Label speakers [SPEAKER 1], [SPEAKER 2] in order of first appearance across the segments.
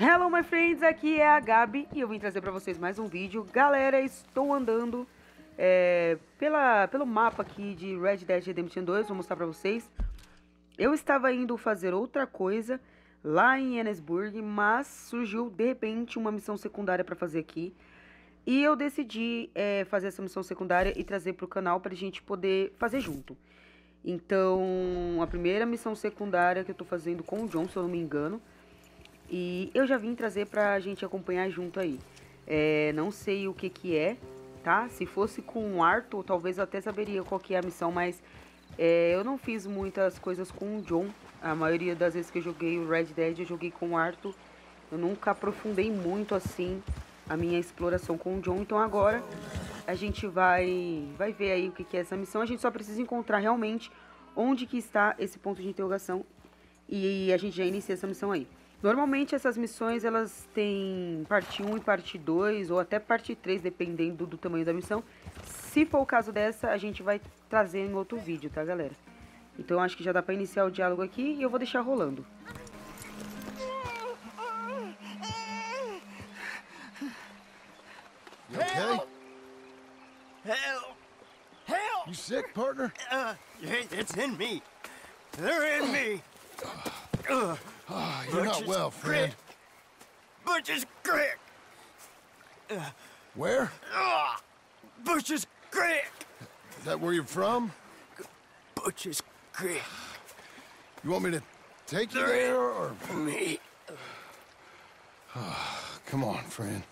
[SPEAKER 1] Hello, my friends, aqui é a Gabi e eu vim trazer pra vocês mais um vídeo. Galera, estou andando pelo mapa aqui de Red Dead Redemption 2, vou mostrar pra vocês. Eu estava indo fazer outra coisa lá em Ennisburg, mas surgiu de repente uma missão secundária pra fazer aqui. E eu decidi fazer essa missão secundária e trazer pro canal pra gente poder fazer junto. Então, a primeira missão secundária que eu tô fazendo com o John, se eu não me engano. E eu já vim trazer pra gente acompanhar junto aí. Não sei o que que é, tá? Se fosse com o Arthur, talvez eu até saberia qual que é a missão, mas eu não fiz muitas coisas com o John. A maioria das vezes que eu joguei o Red Dead, eu joguei com o Arthur. Eu nunca aprofundei muito assim a minha exploração com o John. Então agora a gente vai ver aí o que que é essa missão. A gente só precisa encontrar realmente onde que está esse ponto de interrogação e a gente já inicia essa missão aí. Normalmente essas missões elas têm parte 1 e parte 2 ou até parte 3, dependendo do tamanho da missão. Se for o caso dessa, a gente vai trazer em outro vídeo, tá, galera? Então acho que já dá pra iniciar o diálogo aqui e eu vou deixar rolando.
[SPEAKER 2] You okay?
[SPEAKER 3] Help! Help!
[SPEAKER 2] You sick, partner?
[SPEAKER 3] It's in me. They're in me.
[SPEAKER 2] You're not well, friend.
[SPEAKER 3] Butch's Creek.
[SPEAKER 2] Where?
[SPEAKER 3] Butch's Creek.
[SPEAKER 2] Is that where you're from?
[SPEAKER 3] Butch's Creek.
[SPEAKER 2] You want me to take you there, or...?
[SPEAKER 3] Me.
[SPEAKER 2] Come on, friend.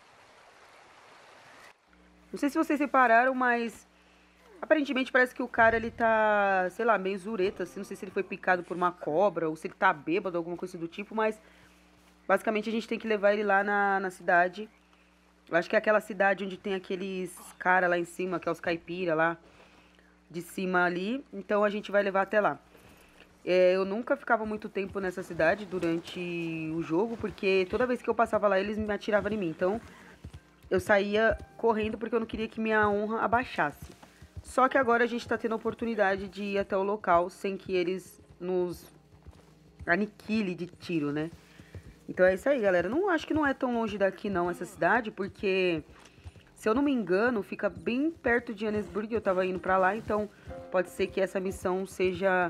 [SPEAKER 1] Não sei se vocês repararam, mas aparentemente parece que o cara, ele tá, sei lá, meio zureta, assim. Não sei se ele foi picado por uma cobra ou se ele tá bêbado, alguma coisa do tipo, mas basicamente a gente tem que levar ele lá na cidade. Eu acho que é aquela cidade onde tem aqueles cara lá em cima, que é os caipira lá de cima ali. Então a gente vai levar até lá. Eu nunca ficava muito tempo nessa cidade durante o jogo, porque toda vez que eu passava lá eles me atiravam em mim. Então eu saía correndo porque eu não queria que minha honra abaixasse. Só que agora a gente tá tendo a oportunidade de ir até o local sem que eles nos aniquilem de tiro, né? Então é isso aí, galera. Não acho que não é tão longe daqui não, essa cidade, porque se eu não me engano, fica bem perto de Ennisburg. Eu tava indo pra lá, então pode ser que essa missão seja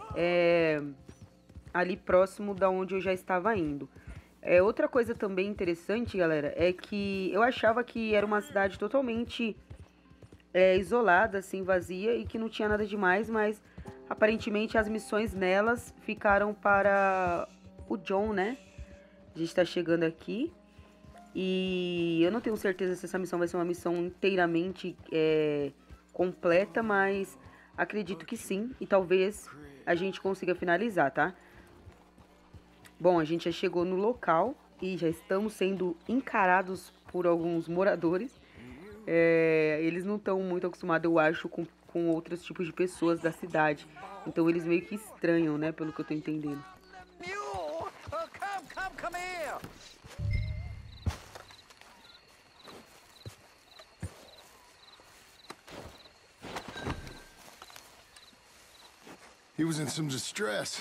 [SPEAKER 1] ali próximo da onde eu já estava indo. Outra coisa também interessante, galera, é que eu achava que era uma cidade totalmente isolada, assim, vazia e que não tinha nada demais, mas aparentemente as missões nelas ficaram para o John, né? A gente tá chegando aqui e eu não tenho certeza se essa missão vai ser uma missão inteiramente completa, mas acredito que sim e talvez a gente consiga finalizar, tá? Bom, a gente já chegou no local e já estamos sendo encarados por alguns moradores. Eles não estão muito acostumados, eu acho, com outros tipos de pessoas da cidade. Então eles meio que estranham, né, pelo que eu tô entendendo.
[SPEAKER 4] Come here!
[SPEAKER 2] He was in some distress.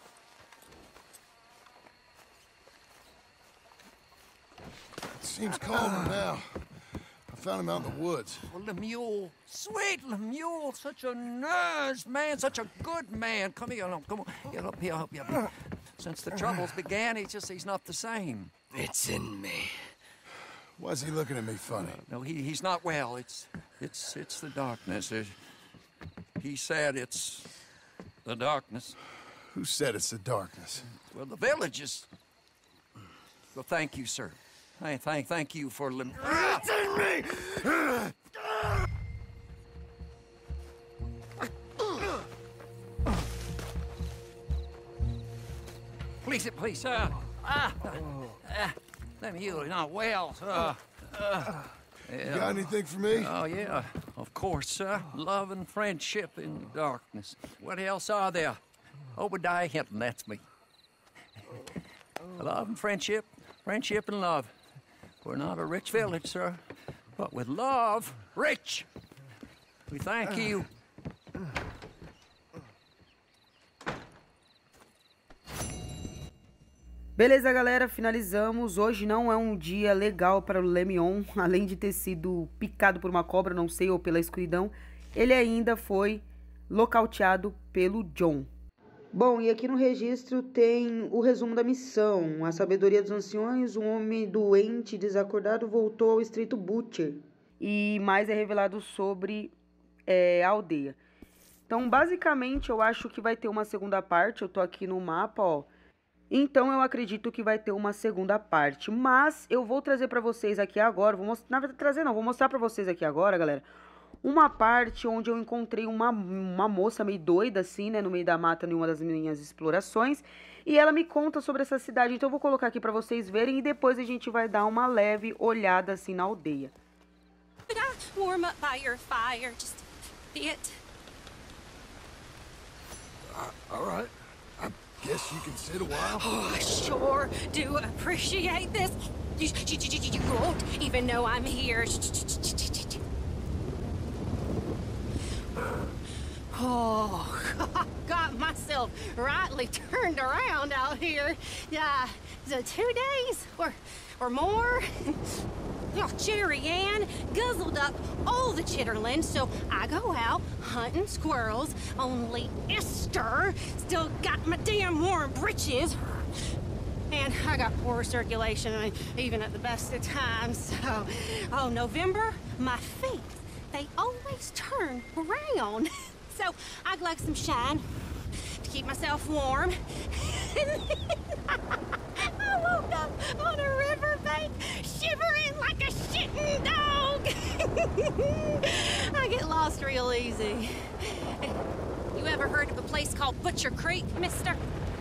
[SPEAKER 2] It seems calmer now. I found him out in the woods.
[SPEAKER 4] Well, Lemuel, sweet Lemuel, such a nice man, such a good man. Come here, come on, get up here, help you. Since the troubles began, he's not the same.
[SPEAKER 3] It's in me.
[SPEAKER 2] Why is he looking at me funny?
[SPEAKER 4] No, he's not well. It's the darkness. He said it's the darkness.
[SPEAKER 2] Who said it's the darkness?
[SPEAKER 4] Well, the villagers. Well, thank you, sir. Thank you for
[SPEAKER 3] It's in me!
[SPEAKER 4] Please, Lemuel, not well, sir.
[SPEAKER 2] You got anything for me?
[SPEAKER 4] Oh, yeah, of course, sir. Love and friendship in the darkness. What else are there? Obadiah Hinton, that's me. Love and friendship and love. We're not a rich village, sir, but with love, rich. We thank you.
[SPEAKER 1] Beleza, galera, finalizamos. Hoje não é um dia legal para o Le'Myon. Além de ter sido picado por uma cobra, não sei, ou pela escuridão, ele ainda foi nocauteado pelo John. Bom, e aqui no registro tem o resumo da missão. A sabedoria dos anciões, um homem doente e desacordado voltou ao Estreito Butcher. E mais é revelado sobre a aldeia. Então, basicamente, eu acho que vai ter uma segunda parte. Eu tô aqui no mapa, ó. Então, eu acredito que vai ter uma segunda parte. Mas eu vou trazer pra vocês aqui agora. Vou mostrar pra vocês aqui agora, galera. Uma parte onde eu encontrei uma moça meio doida, assim, né, no meio da mata, em uma das minhas explorações. E ela me conta sobre essa cidade. Então eu vou colocar aqui pra vocês verem e depois a gente vai dar uma leve olhada, assim, na aldeia.
[SPEAKER 5] Could I warm up by your fire just a bit?
[SPEAKER 2] All right. I guess you can sit a while.
[SPEAKER 5] Oh, I sure do appreciate this. You won't even know I'm here. Oh, got myself rightly turned around out here. The 2 days or more. Oh, Jerry Ann guzzled up all the chitterlings, so I go out hunting squirrels. Only Esther still got my damn warm britches. And I got poor circulation, even at the best of times. So, oh, November, my feet, they always turn brown. So I'd like some shine to keep myself warm. I woke up on a riverbank shivering like a shitting dog. I get lost real easy. You ever heard of a place called Butcher Creek, mister?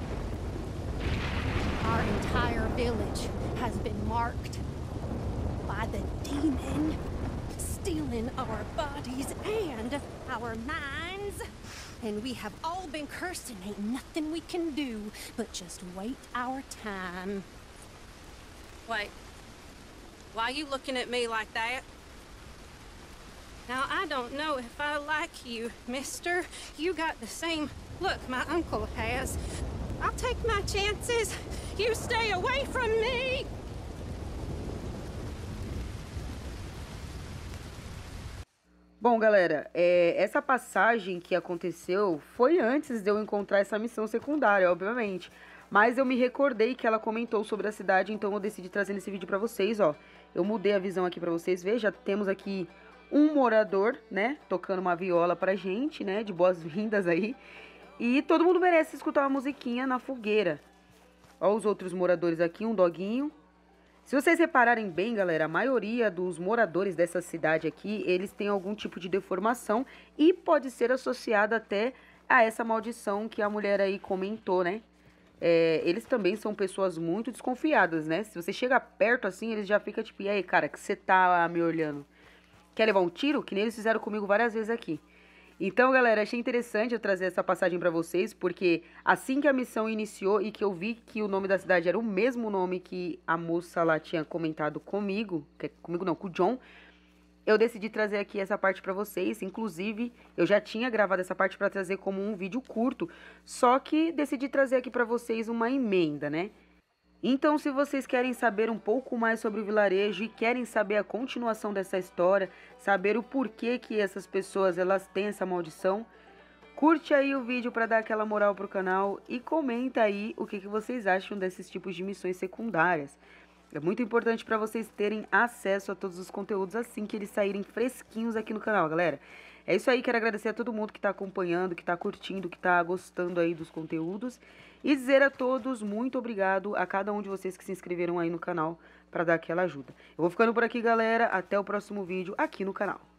[SPEAKER 5] Our entire village has been marked by the demon, stealing our bodies and our minds. And we have all been cursed and ain't nothing we can do but just wait our time. Wait, why are you looking at me like that? Now, I don't know if I like you, mister. You got the same look my uncle has. I'll take my chances. You stay away from me.
[SPEAKER 1] Bom, galera, essa passagem que aconteceu foi antes de eu encontrar essa missão secundária, obviamente. Mas eu me recordei que ela comentou sobre a cidade, então eu decidi trazer nesse vídeo pra vocês, ó. Eu mudei a visão aqui pra vocês verem, já temos aqui um morador, né, tocando uma viola pra gente, né, de boas-vindas aí. E todo mundo merece escutar uma musiquinha na fogueira. Ó os outros moradores aqui, um doguinho. Se vocês repararem bem, galera, a maioria dos moradores dessa cidade aqui, eles têm algum tipo de deformação e pode ser associada até a essa maldição que a mulher aí comentou, né? Eles também são pessoas muito desconfiadas, né? Se você chega perto assim, eles já ficam tipo, e aí, cara, que você tá me olhando? Quer levar um tiro? Que nem eles fizeram comigo várias vezes aqui. Então, galera, achei interessante eu trazer essa passagem pra vocês, porque assim que a missão iniciou e que eu vi que o nome da cidade era o mesmo nome que a moça lá tinha comentado comigo, comigo não, com o John, eu decidi trazer aqui essa parte pra vocês. Inclusive, eu já tinha gravado essa parte pra trazer como um vídeo curto, só que decidi trazer aqui pra vocês uma emenda, né? Então, se vocês querem saber um pouco mais sobre o vilarejo e querem saber a continuação dessa história, saber o porquê que essas pessoas elas têm essa maldição, curte aí o vídeo para dar aquela moral pro canal e comenta aí o que vocês acham desses tipos de missões secundárias. É muito importante para vocês terem acesso a todos os conteúdos assim que eles saírem fresquinhos aqui no canal, galera. É isso aí, quero agradecer a todo mundo que está acompanhando, que está curtindo, que está gostando aí dos conteúdos. E dizer a todos muito obrigado a cada um de vocês que se inscreveram aí no canal para dar aquela ajuda. Eu vou ficando por aqui, galera. Até o próximo vídeo aqui no canal.